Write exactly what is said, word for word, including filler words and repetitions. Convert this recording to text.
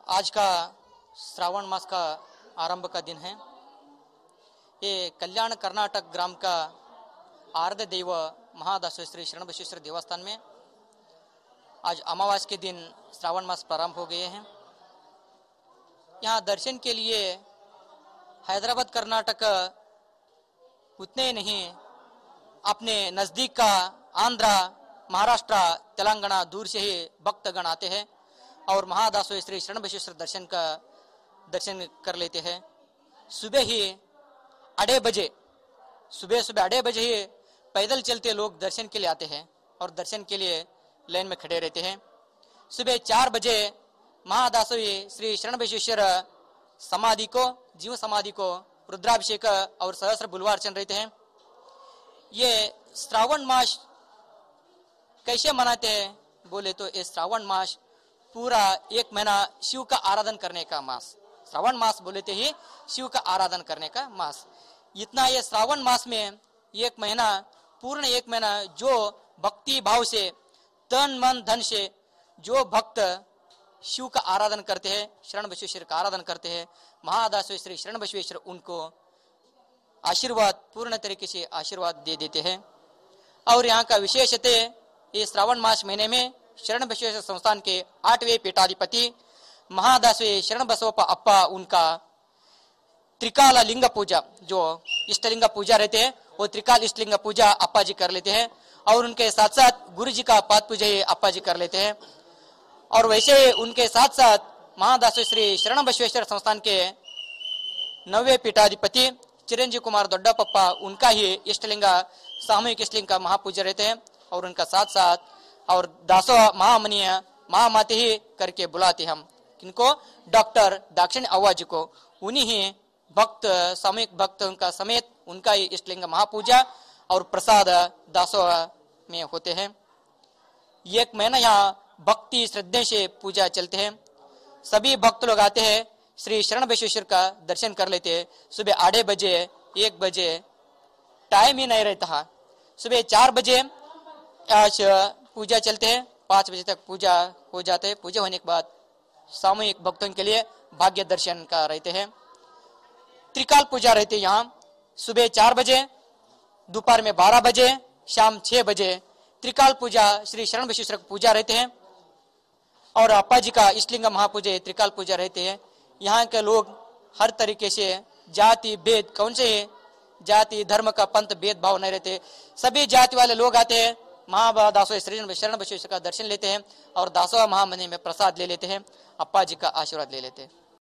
आज का श्रावण मास का आरंभ का दिन है। ये कल्याण कर्नाटक ग्राम का आराध्य देव महादासो श्री शरण बसवेश्वर देवस्थान में आज अमावस के दिन श्रावण मास प्रारंभ हो गए हैं। यहाँ दर्शन के लिए हैदराबाद कर्नाटक उतने ही नहीं, अपने नजदीक का आंध्रा महाराष्ट्र तेलंगाना दूर से ही भक्तगण आते हैं और महादासो श्री शरण बसवेश्वर दर्शन का दर्शन कर लेते हैं। सुबह ही अढ़ाई बजे सुबह सुबह अढ़ाई बजे ही पैदल चलते लोग दर्शन के लिए आते हैं और दर्शन के लिए लाइन में खड़े रहते हैं। सुबह चार बजे महादासो श्री शरण बसवेश्वर समाधि को जीव समाधि को रुद्राभिषेक और सहस्र बुलवार्चन रहते हैं। ये श्रावण मास कैसे मनाते हैं बोले तो ये श्रावण मास पूरा एक महीना शिव का आराधन करने का मास। श्रावण मास बोलते ही शिव का आराधन करने का मास। इतना ये श्रावण मास में एक महीना पूर्ण एक महीना जो भक्ति भाव से तन मन धन से जो भक्त शिव का आराधन करते हैं, शरण बसवेश्वर का आराधन करते हैं, महादासो श्री शरण बसवेश्वर उनको आशीर्वाद पूर्ण तरीके से आशीर्वाद दे देते हैं। और यहाँ का विशेषता ये श्रावण मास महीने में शरण बसवेश्वर संस्थान के आठवें पीठाधिपति महादासो शरण बसवप्पा अप्पा उनका त्रिकाल लिंग पूजा जो इष्टलिंग पूजा रहते हैं वो त्रिकाल इष्टलिंग पूजा अप्पा जी कर लेते हैं और उनके साथ साथ गुरु जी का पाद पूजा अप्पा जी कर लेते हैं। और वैसे उनके साथ साथ महादासो श्री शरण बसवेश्वर संस्थान के नवे पीठाधिपति चिरंजीव कुमार दोड्डापप्पा उनका ही इष्टलिंग सामूहिक इष्टलिंग का महापूजा रहते हैं और उनका साथ साथ और दासो महामनीय महामाते ही करके बुलाते हम किनको डॉक्टर दाक्षिणी अव्वा जी को। उन्हीं ही भक्त सामूहिक भक्त उनका समेत उनका ही इष्टलिंग महापूजा और प्रसाद दासो में होते हैं। एक महीना यहाँ भक्ति श्रद्धे से पूजा चलते हैं। सभी भक्त लोग आते हैं, श्री शरण बसवेश्वर का दर्शन कर लेते हैं। सुबह आधे बजे एक बजे टाइम ही नहीं रहता। सुबह चार बजे आज पूजा चलते हैं, पाँच बजे तक पूजा हो जाते हैं। पूजा होने के बाद सामूहिक भक्तों के लिए भाग्य दर्शन का रहते हैं। त्रिकाल पूजा रहते हैं यहाँ सुबह चार बजे, दोपहर में बारह बजे, शाम छह बजे त्रिकाल पूजा श्री शरण बसवेश्वर पूजा रहते हैं और अप्पा जी का इष्टलिंग महापूजा त्रिकाल पूजा रहते हैं। यहाँ के लोग हर तरीके से जाति भेद कौन से जाति धर्म का पंथ भेदभाव नहीं रहते। सभी जाति वाले लोग आते हैं, महादासो श्री शरण बसवेश्वर का दर्शन लेते हैं और दासो महामनी में प्रसाद ले लेते हैं, अप्पा जी का आशीर्वाद ले लेते हैं।